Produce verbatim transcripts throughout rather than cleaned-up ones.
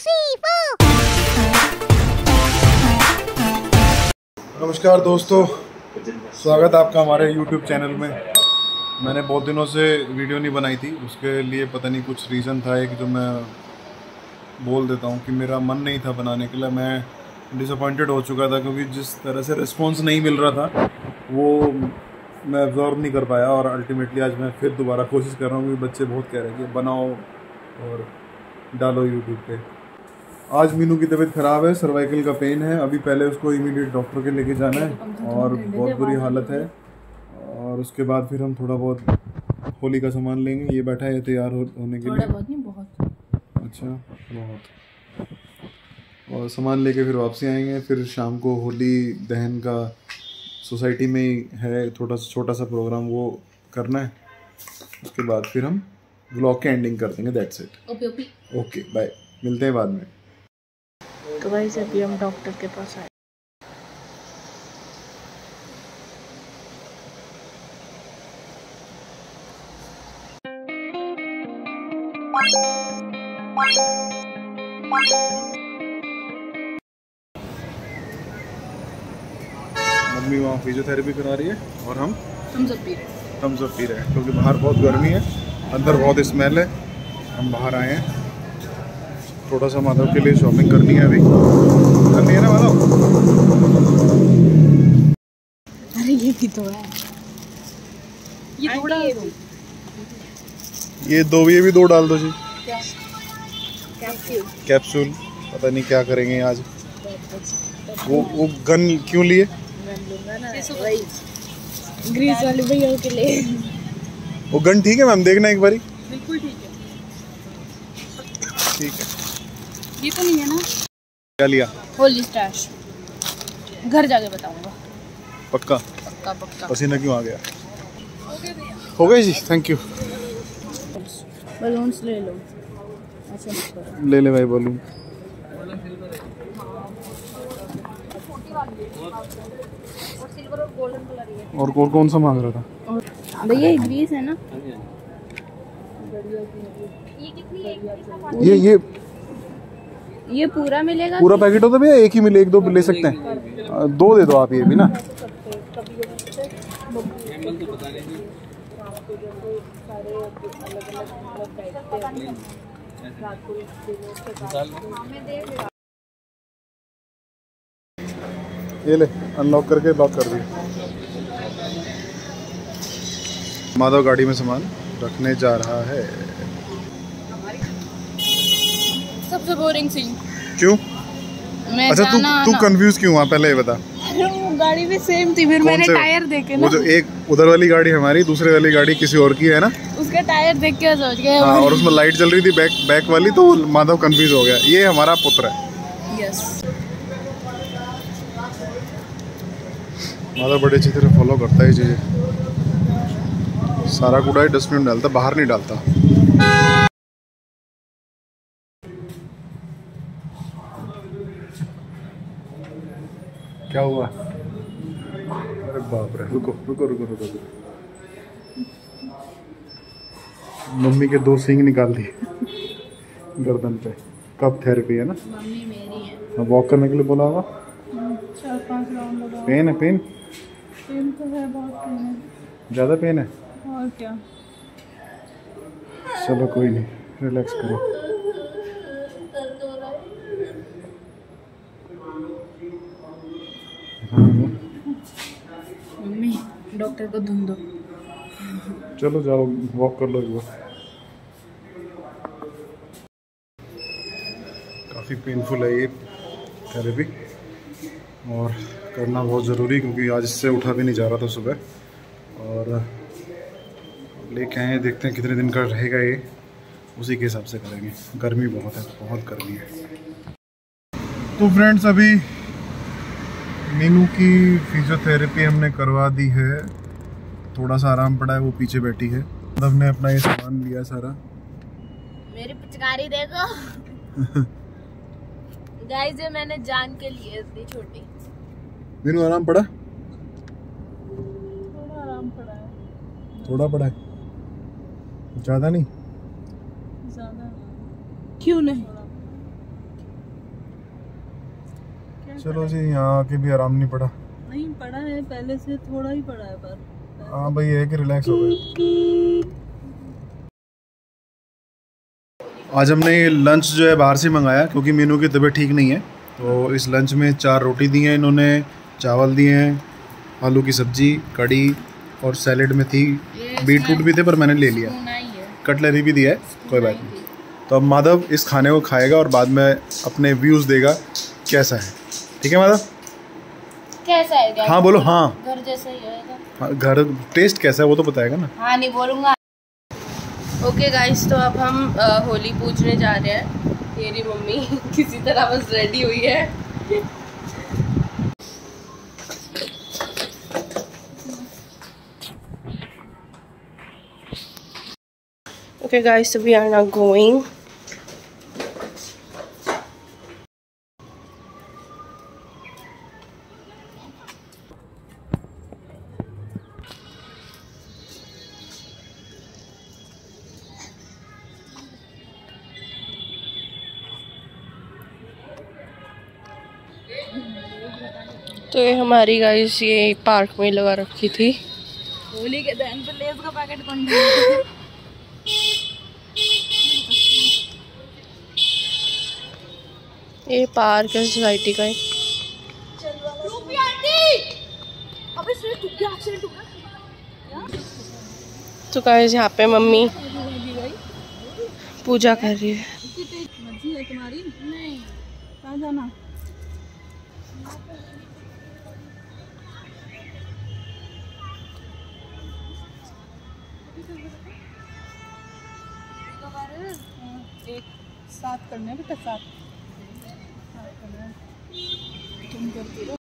three, four. नमस्कार दोस्तों, स्वागत है आपका हमारे YouTube चैनल में। मैंने बहुत दिनों से वीडियो नहीं बनाई थी, उसके लिए पता नहीं कुछ रीज़न था एक जो मैं बोल देता हूँ कि मेरा मन नहीं था बनाने के लिए। मैं डिसअपॉइंटेड हो चुका था क्योंकि जिस तरह से रिस्पॉन्स नहीं मिल रहा था वो मैं एब्जॉर्व नहीं कर पाया, और अल्टीमेटली आज मैं फिर दोबारा कोशिश कर रहा हूँ क्योंकि बच्चे बहुत कह रहे हैं कि बनाओ और डालो यूट्यूब पे। आज मीनू की तबीयत ख़राब है, सर्वाइकल का पेन है। अभी पहले उसको इमीडिएट डॉक्टर के लेके जाना है और बहुत बुरी हालत है, और उसके बाद फिर हम थोड़ा बहुत होली का सामान लेंगे। ये बैठा है तैयार हो, होने के लिए। बहुत नहीं, बहुत अच्छा, बहुत। और सामान लेके फिर वापसी आएंगे। फिर शाम को होली दहन का सोसाइटी में ही है थोड़ा सा छोटा सा प्रोग्राम, वो करना है। उसके बाद फिर हम व्लॉग के एंडिंग कर देंगे। That's it. Okay okay okay bye, मिलते हैं बाद में। तो गाइस अभी हम डॉक्टर के पास आए। मम्मी वहाँ फिजियोथेरेपी करा रही है और हम थम्स अप पी रहे हैं। थम्स अप पी रहे हैं क्योंकि बाहर बहुत गर्मी है, अंदर बहुत स्मेल है। हम बाहर आए हैं, थोड़ा सा माधव के लिए शॉपिंग करनी है। अभी करनी है ना माधव? अरे ये भी तो है, ये थोड़ा ये दो, ये भी दो डाल दो जी। क्या कैप्सूल कैप्सूल पता नहीं क्या करेंगे आज। वो वो गन क्यों लिए? ग्रीस वाले भैया के लिए। वो गन ठीक है मैम, देखना एक बारी। बिल्कुल ठीक है। ठीक है। ये तो नहीं है ना? क्या लिया? Holy stash. घर जाके बताऊंगा। पक्का पक्का पक्का। पसीना क्यों आ गया? हो गए जी, थैंक यू। बलून्स ले लो। अच्छा मत करो। ले ले भाई बलून। और और कौन सा मांग रहा था भैया? ये ग्रीस है ना? ये ये ये पूरा मिलेगा? पूरा पैकेट होता है भैया? एक ही मिले, एक दो ले सकते हैं? दो दे दो आप ये भी ना। ये ले, अनलॉक करके लॉक कर दी। माधव गाड़ी में सामान रखने जा रहा है। सबसे बोरिंग सीन क्यों? मैं अच्छा, तू तू कंफ्यूज क्यों हुआ पहले ये बता। वो गाड़ी भी सेम थी, फिर मैंने टायर देखे ना। वो जो एक उधर वाली गाड़ी हमारी, दूसरे वाली गाड़ी किसी और की है ना, उसका टायर देख के सोच गए। हाँ, और उसमें लाइट जल रही थी बैक बैक वाली, तो माधव कंफ्यूज हो गया। ये हमारा पुत्र है। यस। माधव बड़े अच्छी तरह फॉलो करता है चीजें। सारा कूड़ा डस्टबिन में डालता, बाहर नहीं डालता। क्या हुआ? अरे बाप रे, रुको रुको रुको रुको रुको। मम्मी के दो सींग निकाल दिए गर्दन पे। कब थेरेपी है ना? मम्मी मेरी है। वॉक करने के लिए बोला होगा। चार पांच राउंड लगाओ। पेन है? पेन पेन तो है, बहुत पेन है। ज़्यादा पेन है? और क्या। चलो कोई नहीं, रिलैक्स करो। मम्मी डॉक्टर को धुन दो। चलो जाओ, वॉक कर लो एक बार। काफ़ी पेनफुल है ये थेरेपी, और करना बहुत ज़रूरी, क्योंकि आज इससे उठा भी नहीं जा रहा था सुबह। और लेके आए, देखते हैं कितने दिन का रहेगा ये, उसी के हिसाब से करेंगे। गर्मी बहुत है, बहुत गर्मी है। तो फ्रेंड्स, अभी मीनू की फिजियोथेरेपी हमने करवा दी है। थोड़ा सा आराम पड़ा है, वो पीछे बैठी है। हमने अपना ये सामान लिया सारा। मेरी पिचकारी देखो गाइस, ये मैंने जान के लिए इतनी छोटी। मीनू आराम पड़ा? थोड़ा आराम पड़ा है। थोड़ा पड़ा है, ज़्यादा नहीं। ज्यादा क्यों नहीं? चलो जी, यहाँ आके भी आराम नहीं पड़ा। नहीं पड़ा है, पहले से थोड़ा ही पड़ा है पर। हाँ भाई, है कि रिलैक्स हो गए। आज हमने ये लंच जो है बाहर से मंगाया क्योंकि मीनू की तबीयत ठीक नहीं है। तो इस लंच में चार रोटी दी हैं इन्होंने, चावल दिए हैं, आलू की सब्जी, कड़ी और सैलेड में थी बीटरूट भी थे पर मैंने ले लिया, कटलरी भी दिया है, कोई बात नहीं। तो अब माधव इस खाने को खाएगा और बाद में अपने व्यूज़ देगा कैसा है। ठीक है माधव? कैसा है? हाँ बोलो। हाँ, घर जैसा ही होगा। हाँ, घर टेस्ट कैसा है वो तो बताएगा ना। हाँ नहीं बोलूँगा। ओके गाइस, तो अब हम आ, होली पूजने जा रहे हैं। मेरी मम्मी किसी तरह बस रेडी हुई है। Okay guys, so we are now going. तो ये हमारी गाइस ये पार्क में लगा रखी थी होली के दिन पे लेस का पैकेट कौन ये पार्क है सोसाइटी का ही। तो गाइस यहाँ पे मम्मी पूजा कर रही है। मर्जी है तुम्हारी। नहीं, कहाँ जाना? एक साथ करना है बेटा, साथ करना है। तुम करती रहो।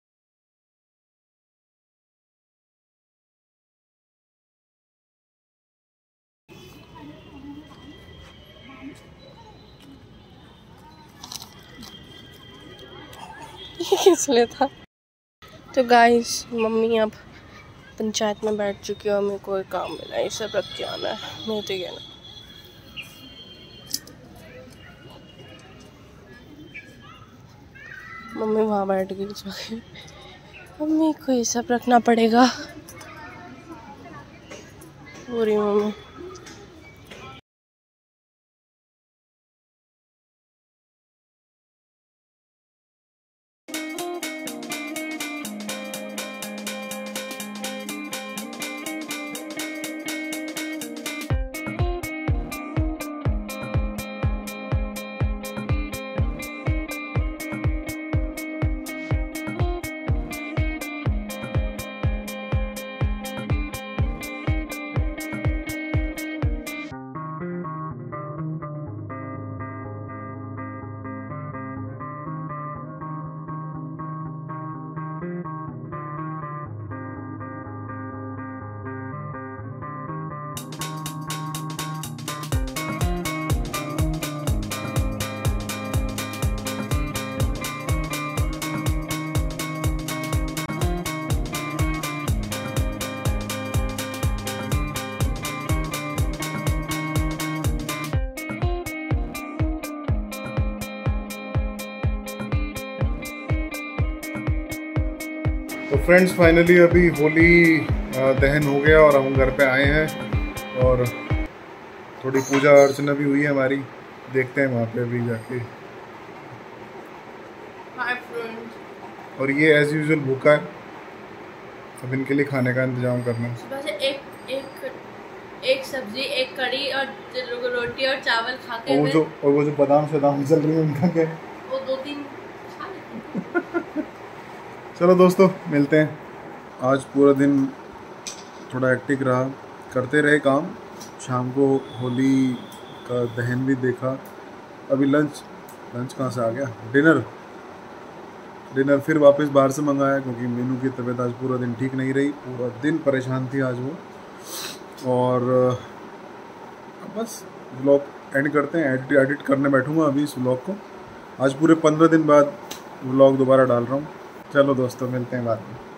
इसलिए था। तो गाइस मम्मी अब पंचायत में बैठ चुकी है और मेरे कोई काम मिला, ये सब रख के आना है। मैं तो कहना मम्मी वहाँ बैठ गई जाके, मम्मी को ये सब रखना पड़ेगा। पूरी मम्मी तो फ्रेंड्स फाइनली अभी होली दहन हो गया और हम घर पे आए हैं और थोड़ी पूजा अर्चना भी हुई है हमारी। देखते हैं वहाँ पे भी जाके। Hi friends. और ये एज यूजुअल भूखा है, अब इनके लिए खाने का इंतजाम करना है। सुबह से एक एक एक सब्जी, एक कड़ी और रोटी और चावल खा के और वो जो और वो जो बादाम शदाम चल रही है उनका क्या है? वो दो तीन खा लेते हैं। चलो दोस्तों मिलते हैं। आज पूरा दिन थोड़ा एक्टिव रहा, करते रहे काम। शाम को होली का दहन भी देखा। अभी लंच लंच कहाँ से आ गया, डिनर डिनर फिर वापस बाहर से मंगाया क्योंकि मीनू की तबीयत आज पूरा दिन ठीक नहीं रही, पूरा दिन परेशान थी आज वो। और बस व्लॉग एंड करते हैं। एडिट एडिट करने बैठूँगा अभी इस व्लॉग को। आज पूरे पंद्रह दिन बाद व्लॉग दोबारा डाल रहा हूँ। चलो दोस्तों मिलते हैं बाद में।